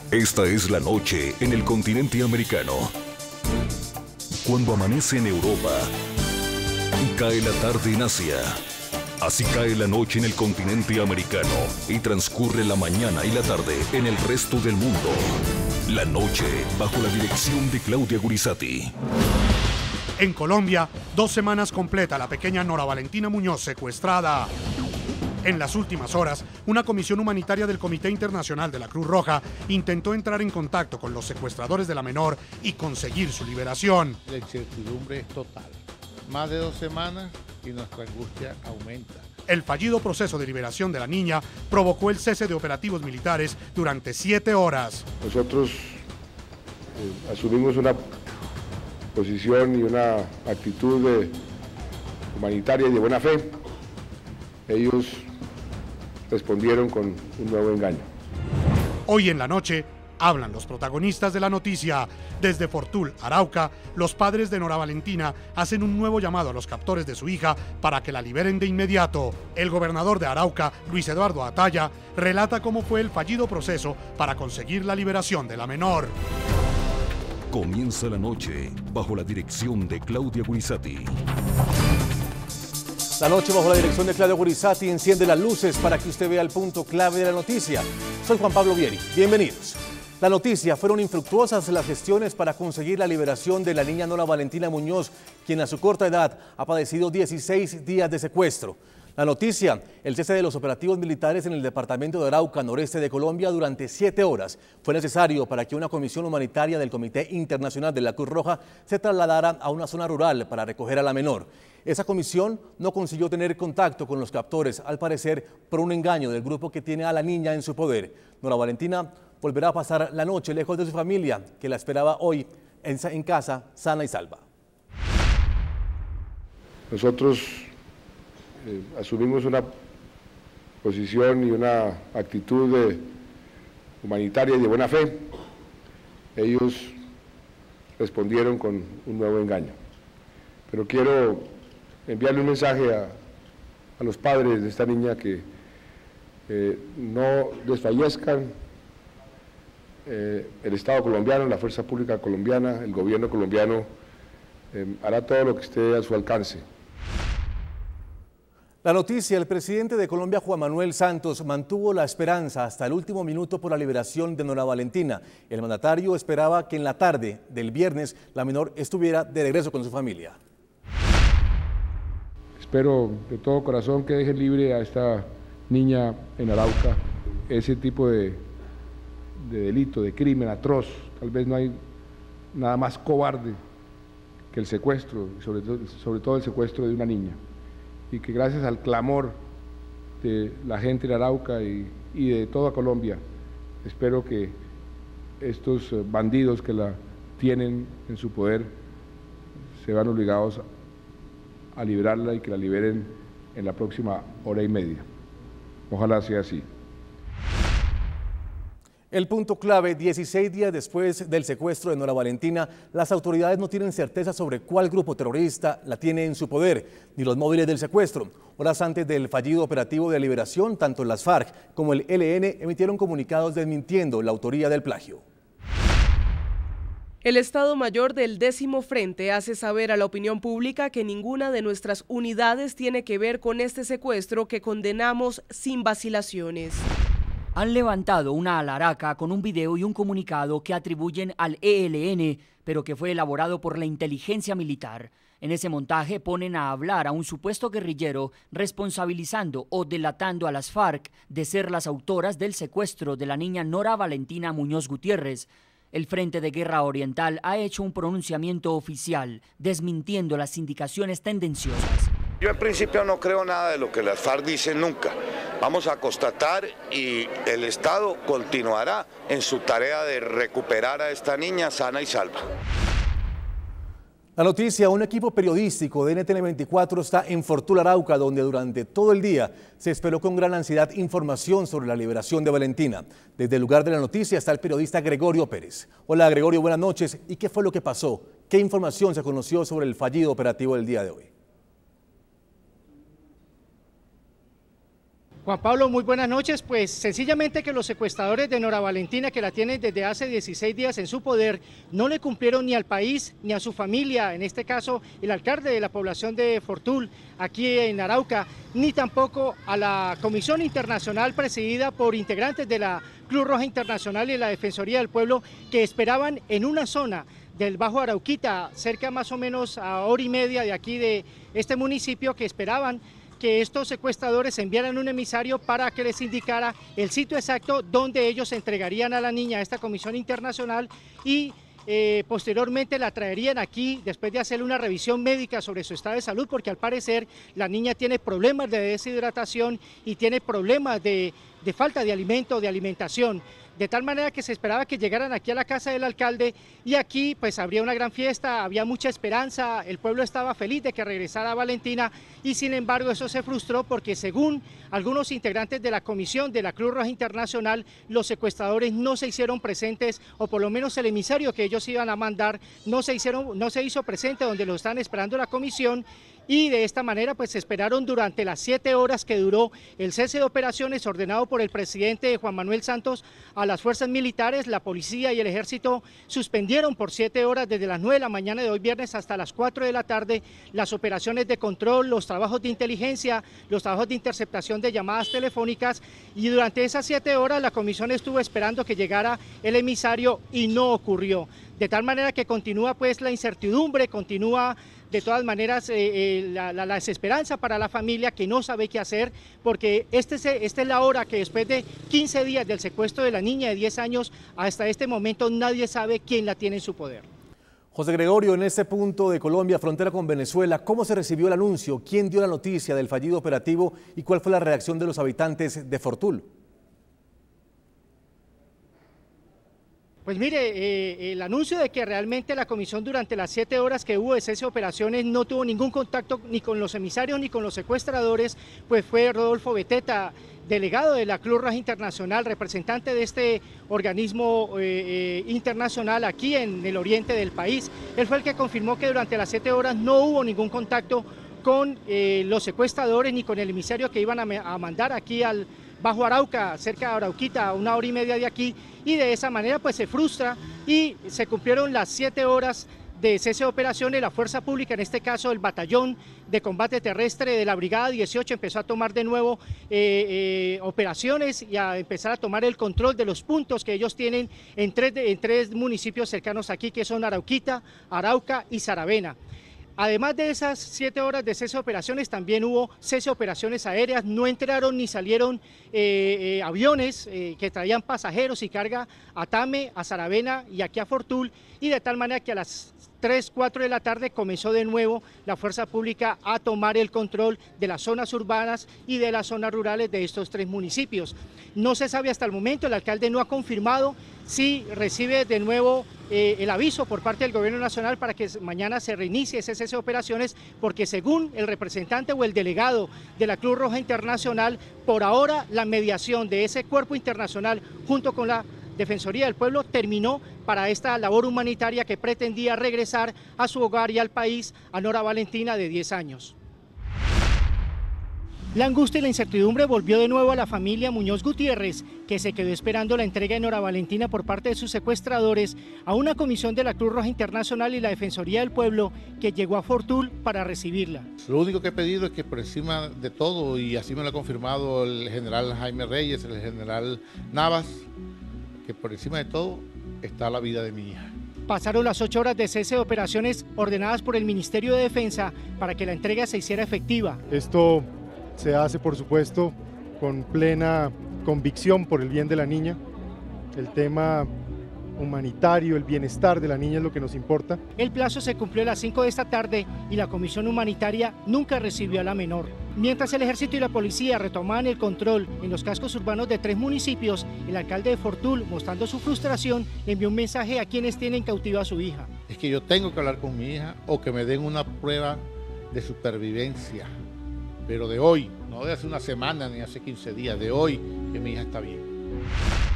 Esta es la noche en el continente americano. Cuando amanece en Europa y cae la tarde en Asia. Así cae la noche en el continente americano y transcurre la mañana y la tarde en el resto del mundo. La noche bajo la dirección de Claudia Gurizati. En Colombia, 2 semanas completa la pequeña Nora Valentina Muñoz secuestrada. En las últimas horas, una comisión humanitaria del Comité Internacional de la Cruz Roja intentó entrar en contacto con los secuestradores de la menor y conseguir su liberación. La incertidumbre es total. Más de 2 semanas y nuestra angustia aumenta. El fallido proceso de liberación de la niña provocó el cese de operativos militares durante 7 horas. Nosotros asumimos una posición y una actitud humanitaria y de buena fe. Ellos respondieron con un nuevo engaño. Hoy en la noche hablan los protagonistas de la noticia. Desde Fortul, Arauca, los padres de Nora Valentina hacen un nuevo llamado a los captores de su hija para que la liberen de inmediato. El gobernador de Arauca, Luis Eduardo Ataya, relata cómo fue el fallido proceso para conseguir la liberación de la menor. Comienza la noche bajo la dirección de Claudia Gurizati. La noche bajo la dirección de Claudia Gurizati enciende las luces para que usted vea el punto clave de la noticia. Soy Juan Pablo Vieri. Bienvenidos. La noticia: fueron infructuosas las gestiones para conseguir la liberación de la niña Nora Valentina Muñoz, quien a su corta edad ha padecido 16 días de secuestro. La noticia: el cese de los operativos militares en el departamento de Arauca, noreste de Colombia, durante 7 horas. Fue necesario para que una comisión humanitaria del Comité Internacional de la Cruz Roja se trasladara a una zona rural para recoger a la menor. Esa comisión no consiguió tener contacto con los captores, al parecer por un engaño del grupo que tiene a la niña en su poder. Nora Valentina volverá a pasar la noche lejos de su familia, que la esperaba hoy en casa, sana y salva. Nosotros asumimos una posición y una actitud humanitaria y de buena fe. Ellos respondieron con un nuevo engaño. Pero quiero enviarle un mensaje a los padres de esta niña que no desfallezcan. El Estado colombiano, la Fuerza Pública colombiana, el gobierno colombiano hará todo lo que esté a su alcance. La noticia: el presidente de Colombia, Juan Manuel Santos, mantuvo la esperanza hasta el último minuto por la liberación de Nora Valentina. El mandatario esperaba que en la tarde del viernes la menor estuviera de regreso con su familia. Espero de todo corazón que dejen libre a esta niña en Arauca. Ese tipo de delito, de crimen atroz, tal vez no hay nada más cobarde que el secuestro, sobre todo el secuestro de una niña. Y que gracias al clamor de la gente de Arauca y de toda Colombia, espero que estos bandidos que la tienen en su poder se vean obligados a liberarla y que la liberen en la próxima hora y media. Ojalá sea así. El punto clave: 16 días después del secuestro de Nora Valentina, las autoridades no tienen certeza sobre cuál grupo terrorista la tiene en su poder, ni los móviles del secuestro. Horas antes del fallido operativo de liberación, tanto las FARC como el ELN emitieron comunicados desmintiendo la autoría del plagio. El Estado Mayor del 10º Frente hace saber a la opinión pública que ninguna de nuestras unidades tiene que ver con este secuestro, que condenamos sin vacilaciones. Han levantado una alaraca con un video y un comunicado que atribuyen al ELN, pero que fue elaborado por la inteligencia militar. En ese montaje ponen a hablar a un supuesto guerrillero, responsabilizando o delatando a las FARC de ser las autoras del secuestro de la niña Nora Valentina Muñoz Gutiérrez. El Frente de Guerra Oriental ha hecho un pronunciamiento oficial, desmintiendo las indicaciones tendenciosas. Yo en principio no creo nada de lo que las FARC dicen nunca. Vamos a constatar y el Estado continuará en su tarea de recuperar a esta niña sana y salva. La noticia: un equipo periodístico de NTN 24 está en Fortul, Arauca, donde durante todo el día se esperó con gran ansiedad información sobre la liberación de Valentina. Desde el lugar de la noticia está el periodista Gregorio Pérez. Hola Gregorio, buenas noches. ¿Y qué fue lo que pasó? ¿Qué información se conoció sobre el fallido operativo del día de hoy? Juan Pablo, muy buenas noches. Pues sencillamente que los secuestradores de Nora Valentina, que la tienen desde hace 16 días en su poder, no le cumplieron ni al país ni a su familia, en este caso el alcalde de la población de Fortul, aquí en Arauca, ni tampoco a la Comisión Internacional presidida por integrantes de la Cruz Roja Internacional y la Defensoría del Pueblo, que esperaban en una zona del Bajo Arauquita, cerca más o menos a hora y media de aquí de este municipio, que esperaban que estos secuestradores enviaran un emisario para que les indicara el sitio exacto donde ellos entregarían a la niña a esta comisión internacional y posteriormente la traerían aquí después de hacerle una revisión médica sobre su estado de salud, porque al parecer la niña tiene problemas de deshidratación y tiene problemas de falta de alimento, de alimentación. De tal manera que se esperaba que llegaran aquí a la casa del alcalde y aquí pues habría una gran fiesta, había mucha esperanza, el pueblo estaba feliz de que regresara Valentina y sin embargo eso se frustró porque según algunos integrantes de la comisión de la Cruz Roja Internacional, los secuestradores no se hicieron presentes, o por lo menos el emisario que ellos iban a mandar no se hizo presente donde lo están esperando la comisión. Y de esta manera pues esperaron durante las 7 horas que duró el cese de operaciones ordenado por el presidente Juan Manuel Santos a las fuerzas militares. La policía y el ejército suspendieron por 7 horas desde las 9 de la mañana de hoy viernes hasta las 4 de la tarde las operaciones de control, los trabajos de inteligencia, los trabajos de interceptación de llamadas telefónicas, y durante esas 7 horas la comisión estuvo esperando que llegara el emisario y no ocurrió. De tal manera que continúa pues la incertidumbre, continúa de todas maneras la desesperanza para la familia, que no sabe qué hacer, porque esta es la hora que después de 15 días del secuestro de la niña de 10 años, hasta este momento nadie sabe quién la tiene en su poder. José Gregorio, en este punto de Colombia, frontera con Venezuela, ¿cómo se recibió el anuncio? ¿Quién dio la noticia del fallido operativo y cuál fue la reacción de los habitantes de Fortul? Pues mire, el anuncio de que realmente la comisión durante las 7 horas que hubo de cese de operaciones no tuvo ningún contacto ni con los emisarios ni con los secuestradores, pues fue Rodolfo Beteta, delegado de la Cruz Roja Internacional, representante de este organismo internacional aquí en el oriente del país. Él fue el que confirmó que durante las 7 horas no hubo ningún contacto con los secuestradores ni con el emisario que iban a mandar aquí al Bajo Arauca, cerca de Arauquita, a 1 hora y media de aquí, y de esa manera pues se frustra y se cumplieron las 7 horas de cese de operaciones. La fuerza pública, en este caso el batallón de combate terrestre de la Brigada 18, empezó a tomar de nuevo operaciones y a empezar a tomar el control de los puntos que ellos tienen en tres municipios cercanos aquí, que son Arauquita, Arauca y Saravena. Además de esas 7 horas de cese de operaciones, también hubo cese de operaciones aéreas. No entraron ni salieron aviones que traían pasajeros y carga a Tame, a Saravena y aquí a Fortul, y de tal manera que a las 3, 4 de la tarde comenzó de nuevo la fuerza pública a tomar el control de las zonas urbanas y de las zonas rurales de estos 3 municipios. No se sabe hasta el momento, el alcalde no ha confirmado si recibe de nuevo el aviso por parte del gobierno nacional para que mañana se reinicie ese cese de operaciones, porque según el representante o el delegado de la Cruz Roja Internacional, por ahora la mediación de ese cuerpo internacional junto con la Defensoría del Pueblo terminó para esta labor humanitaria que pretendía regresar a su hogar y al país a Nora Valentina, de 10 años. La angustia y la incertidumbre volvió de nuevo a la familia Muñoz Gutiérrez, que se quedó esperando la entrega de Nora Valentina por parte de sus secuestradores a una comisión de la Cruz Roja Internacional y la Defensoría del Pueblo que llegó a Fortul para recibirla. Lo único que he pedido es que por encima de todo, y así me lo ha confirmado el general Jaime Reyes, el general Navas, que por encima de todo está la vida de mi hija. Pasaron las 8 horas de cese de operaciones ordenadas por el Ministerio de Defensa para que la entrega se hiciera efectiva. Esto se hace, por supuesto, con plena convicción por el bien de la niña. El tema humanitario, el bienestar de la niña es lo que nos importa. El plazo se cumplió a las 5 de esta tarde y la comisión humanitaria nunca recibió a la menor. Mientras el ejército y la policía retomaban el control en los cascos urbanos de 3 municipios, el alcalde de Fortul, mostrando su frustración, le envió un mensaje a quienes tienen cautiva a su hija. Es que yo tengo que hablar con mi hija o que me den una prueba de supervivencia, pero de hoy, no de hace una semana ni hace 15 días, de hoy, que mi hija está bien.